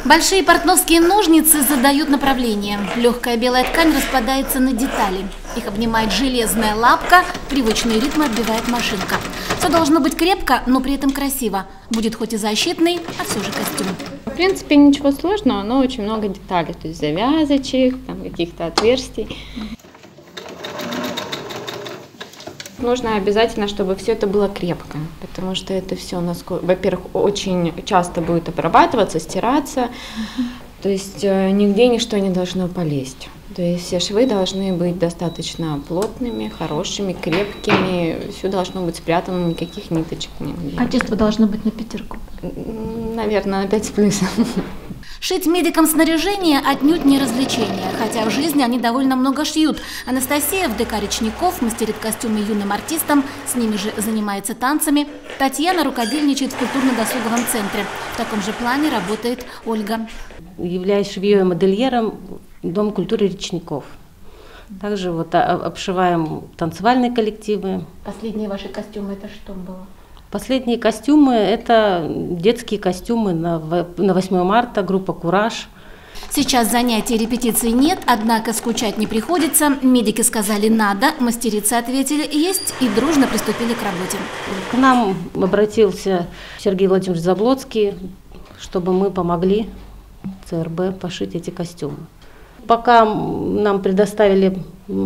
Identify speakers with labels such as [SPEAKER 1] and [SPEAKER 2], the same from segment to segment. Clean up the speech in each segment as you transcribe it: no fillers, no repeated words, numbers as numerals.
[SPEAKER 1] Большие портновские ножницы задают направление. Легкая белая ткань распадается на детали. Их обнимает железная лапка, привычные ритмы отбивает машинка. Все должно быть крепко, но при этом красиво. Будет хоть и защитный, а все же костюм.
[SPEAKER 2] В принципе, ничего сложного, но очень много деталей. То есть завязочек, каких-то отверстий. Нужно обязательно, чтобы все это было крепко, потому что это все, во-первых, очень часто будет обрабатываться, стираться, то есть нигде ничто не должно полезть. То есть все швы должны быть достаточно плотными, хорошими, крепкими, все должно быть спрятано, никаких ниточек нигде.
[SPEAKER 1] Качество должно быть на пятерку.
[SPEAKER 2] Наверное, на 5 с плюсом.
[SPEAKER 1] Шить медикам снаряжение отнюдь не развлечение, хотя в жизни они довольно много шьют. Анастасия в ДК «Речников» мастерит костюмы юным артистам, с ними же занимается танцами. Татьяна рукодельничает в культурно-досуговом центре. В таком же плане работает Ольга.
[SPEAKER 3] Являюсь швеей-модельером Дом культуры «Речников». Также обшиваем танцевальные коллективы.
[SPEAKER 1] Последние ваши костюмы – это что было?
[SPEAKER 3] Последние костюмы – это детские костюмы на 8 марта, группа «Кураж».
[SPEAKER 1] Сейчас занятий и репетиций нет, однако скучать не приходится. Медики сказали «надо», мастерицы ответили «есть» и дружно приступили к работе.
[SPEAKER 3] К нам обратился Сергей Владимирович Заблоцкий, чтобы мы помогли ЦРБ пошить эти костюмы. Пока нам предоставили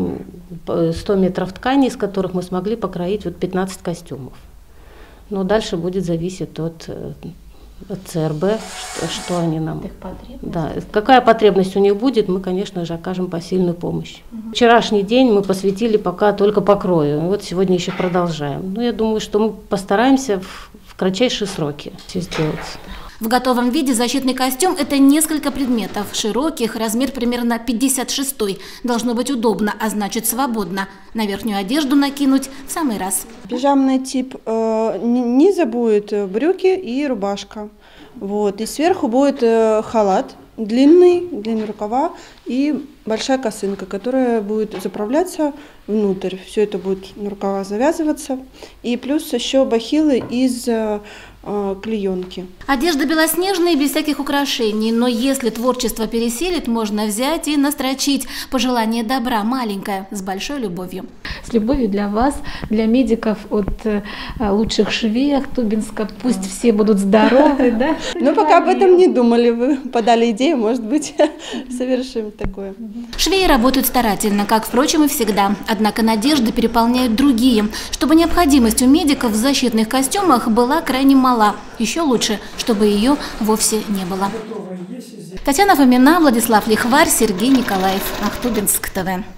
[SPEAKER 3] 100 метров ткани, из которых мы смогли покроить 15 костюмов. Но дальше будет зависеть от ЦРБ, что они нам... Да, какая потребность у них будет, мы, конечно же, окажем посильную помощь. Вчерашний день мы посвятили пока только покрою. Вот сегодня еще продолжаем. Но я думаю, что мы постараемся в кратчайшие сроки все сделать.
[SPEAKER 1] В готовом виде защитный костюм – это несколько предметов. Широких, размер примерно 56-й. Должно быть удобно, а значит свободно. На верхнюю одежду накинуть в самый раз.
[SPEAKER 4] Пижамный тип низа будет брюки и рубашка. И сверху будет халат, длинные рукава и большая косынка, которая будет заправляться внутрь. Все это будет на рукавах завязываться. И плюс еще бахилы из клеенки.
[SPEAKER 1] Одежда белоснежная, без всяких украшений, но если творчество пересилит, можно взять и настрочить пожелание добра, маленькое, с большой любовью.
[SPEAKER 5] С любовью для вас, для медиков от лучших швей Ахтубинска. Пусть все будут здоровы, да?
[SPEAKER 4] Но пока об этом не думали, вы подали идею, может быть, совершим такое.
[SPEAKER 1] Швеи работают старательно, как, впрочем, и всегда. Однако надежды переполняют другие. Чтобы необходимость у медиков в защитных костюмах была крайне мала. Еще лучше, чтобы ее вовсе не было. Татьяна Фомина, Владислав Лихварь, Сергей Николаев. Ахтубинск ТВ.